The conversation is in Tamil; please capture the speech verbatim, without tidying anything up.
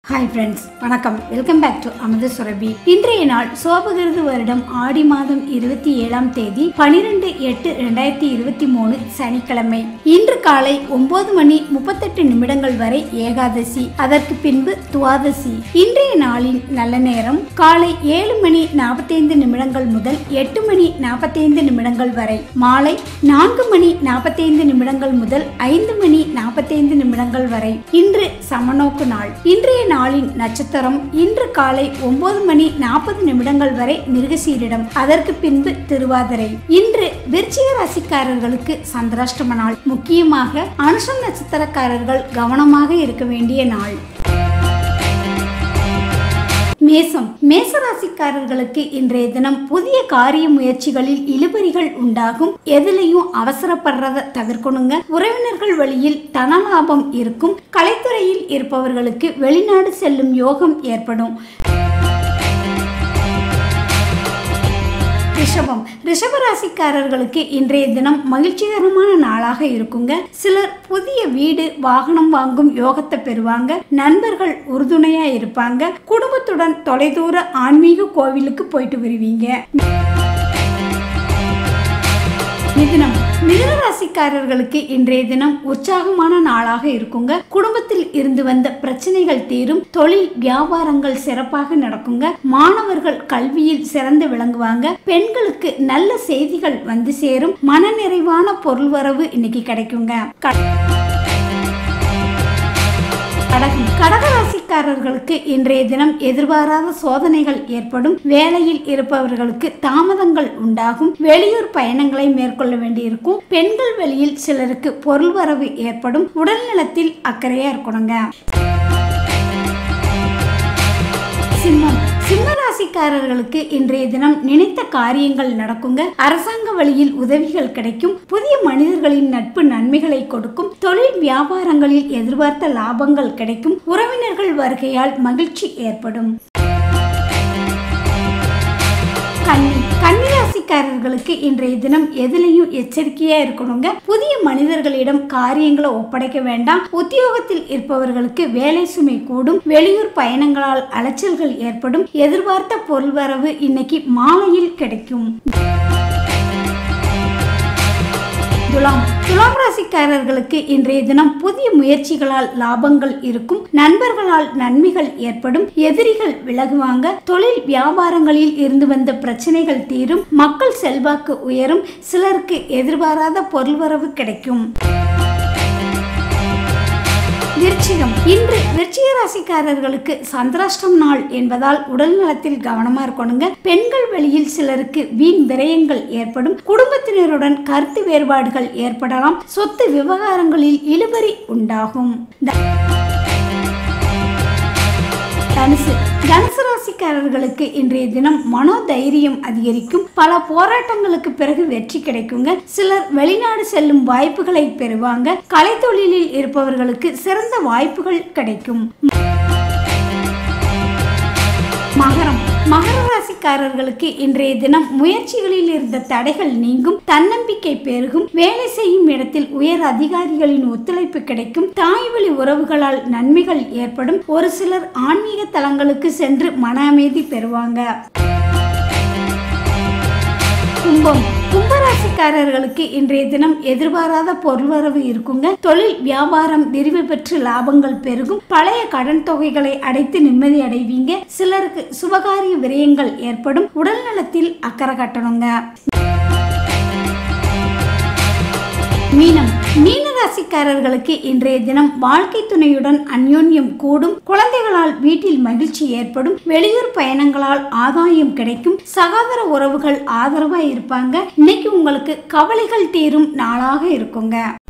Hi friends, வணக்கம். Welcome back to Amudha Surabhi. இன்றைய நாள் சோபகிருது வருடம் ஆடி மாதம் இருபத்தி ஏழாம் தேதி பனிரெண்டு எட்டு இரண்டாயிரத்தி இருபத்தி மூணு சனிக்கிழமை. இன்று காலை ஒன்பது மணி முப்பத்தெட்டு நிமிடங்கள் வரை ஏகாதசி, அதற்கு பின்பு துவாதசி. இன்றைய நாளின் நல்ல நேரம் காலை ஏழு மணி நாற்பத்தைந்து நிமிடங்கள் முதல் எட்டு மணி நாற்பத்தைந்து நிமிடங்கள் வரை, மாலை நான்கு மணி நாற்பத்தைந்து நிமிடங்கள் முதல் ஐந்து மணி நாற்பத்தைந்து நிமிடங்கள் வரை. இன்று சமநோக்கு நாள். இன்றைய நாளின் நட்சத்திரம் இன்று காலை ஒன்பது மணி நாற்பது நிமிடங்கள் வரை மிருகசீரிடம், அதற்கு பின்பு திருவாதிரை. இன்று விருச்சிக ராசிக்காரர்களுக்கு சந்திராஷ்டம நாள். முக்கியமாக அனுஷம் நட்சத்திரக்காரர்கள் கவனமாக இருக்க வேண்டிய நாள். மேசம் மேச ராசிக்காரர்களுக்கு இன்றைய தினம் புதிய காரிய முயற்சிகளில் இழுபறிகள் உண்டாகும். எதிலையும் அவசரப்படுறத தவிர்க்கணுங்க. உறவினர்கள் வழியில் தன லாபம் இருக்கும். கலைத்துறையில் இருப்பவர்களுக்கு வெளிநாடு செல்லும் யோகம் ஏற்படும். ரிஷபம் ரிஷப ராசிக்காரர்களுக்கு இன்றைய தினம் மகிழ்ச்சிகரமான நாளாக இருக்குங்க. சிலர் புதிய வீடு வாகனம் வாங்கும் யோகத்தை பெறுவாங்க. நண்பர்கள் உறுதுணையா இருப்பாங்க. குடும்பத்துடன் தொலைதூர ஆன்மீக கோவிலுக்கு போயிட்டு வருவீங்க. மிதுனம் மிதுன ராசிக்காரர்களுக்கு இன்றைய தினம் உற்சாகமான நாளாக இருக்குங்க. குடும்பத்தில் இருந்து வந்த பிரச்சனைகள் தீரும். தொழில் வியாபாரங்கள் சிறப்பாக நடக்குங்க. மாணவர்கள் கல்வியில் சிறந்து விளங்குவாங்க. பெண்களுக்கு நல்ல செய்திகள் வந்து சேரும். மனநிறைவான பொருள் வரவு இன்னைக்கு கிடைக்குங்க. கடகம் கடக ராசிக்காரர்களுக்கு இன்றைய தினம் எதிர்பாராத சோதனைகள் ஏற்படும். வேலையில் இருப்பவர்களுக்கு தாமதங்கள் உண்டாகும். வெளியூர் பயணங்களை மேற்கொள்ள வேண்டியிருக்கும். பெண்கள் வழியில் சிலருக்கு பொருள் வரவு ஏற்படும். உடல் நலத்தில் அக்கறையா இருக்கணுங்க. சிம்மம் சிம்ம ராசிக்காரர்களுக்கு இன்றைய தினம் நினைத்த காரியங்கள் நடக்குங்க. அரசாங்க வழியில் உதவிகள் கிடைக்கும். புதிய மனிதர்களின் நட்பு நன்மைகளை கொடுக்கும். தொழில் வியாபாரங்களில் எதிர்பார்த்த லாபங்கள் கிடைக்கும். உறவினர்கள் வருகையால் மகிழ்ச்சி ஏற்படும். கன்னி கன்னி ராசிக்காரர்களுக்கு இன்றைய தினம் எதிலையும் எச்சரிக்கையா இருக்கணுங்க. புதிய மனிதர்களிடம் காரியங்களை ஒப்படைக்க வேண்டாம். உத்தியோகத்தில் இருப்பவர்களுக்கு வேலை சுமை கூடும். வெளியூர் பயணங்களால் அலைச்சல்கள் ஏற்படும். எதிர்பார்த்த பொருள் வரவு இன்னைக்கு மாலையில் கிடைக்கும். துலாம் துலாம் ராசிக்காரர்களுக்கு இன்றைய தினம் புதிய முயற்சிகளால் லாபங்கள் இருக்கும். நண்பர்களால் நன்மைகள் ஏற்படும். எதிரிகள் விலகுவாங்க. தொழில் வியாபாரங்களில் இருந்து வந்த பிரச்சனைகள் தீரும். மக்கள் செல்வாக்கு உயரும். சிலருக்கு எதிர்பாராத பொருள் வரவு கிடைக்கும். விருச்சிகம் இன்று விருச்சிக ராசிக்காரர்களுக்கு சந்திராஷ்டம் நாள் என்பதால் உடல் நலத்தில் கவனமா இருக்கணுங்க. பெண்கள் வழியில் சிலருக்கு வீண் விரயங்கள் ஏற்படும். குடும்பத்தினருடன் கருத்து வேறுபாடுகள் ஏற்படலாம். சொத்து விவகாரங்களில் இழுபறி உண்டாகும். தனுசு தனுசு ராசிக்காரர்களுக்கு இன்றைய தினம் மனோதைரியம் அதிகரிக்கும். பல போராட்டங்களுக்கு பிறகு வெற்றி கிடைக்குங்க. சிலர் வெளிநாடு செல்லும் வாய்ப்புகளை பெறுவாங்க. கலைத்தொழிலில் இருப்பவர்களுக்கு சிறந்த வாய்ப்புகள் கிடைக்கும். மகரம் மகர ராசிக்காரர்களுக்கு இன்றைய தினம் முயற்சிகளில் இருந்த தடைகள் நீங்கும். தன்னம்பிக்கை பெருகும். வேலை செய்யும் இடத்தில் உயர் அதிகாரிகளின் ஒத்துழைப்பு கிடைக்கும். தாய் வழி உறவுகளால் நன்மைகள் ஏற்படும். ஒரு சிலர் ஆன்மீக தலங்களுக்கு சென்று மன அமைதி பெறுவாங்க. கும்பம் கும்பராசிக்காரர்களுக்கு இன்றைய தினம் எதிர்பாராத பொருள் வரவு இருக்குங்க. தொழில் வியாபாரம் விரிவு பெற்று லாபங்கள் பெருகும். பழைய கடன் தொகைகளை அடைத்து நிம்மதி அடைவீங்க. சிலருக்கு சுபகாரிய விரயங்கள் ஏற்படும். உடல் நலத்தில் அக்கறை காட்டணுங்க. மீனம் மீன ராசிக்காரர்களுக்கு இன்றைய தினம் வாழ்க்கை துணையுடன் அந்யோன்யம் கூடும். குழந்தைகளால் வீட்டில் மகிழ்ச்சி ஏற்படும். வெளியூர் பயணங்களால் ஆதாயம் கிடைக்கும். சகோதர உறவுகள் ஆதரவா இருப்பாங்க. இன்னைக்கு உங்களுக்கு கவலைகள் தீரும் நாளாக இருக்குங்க.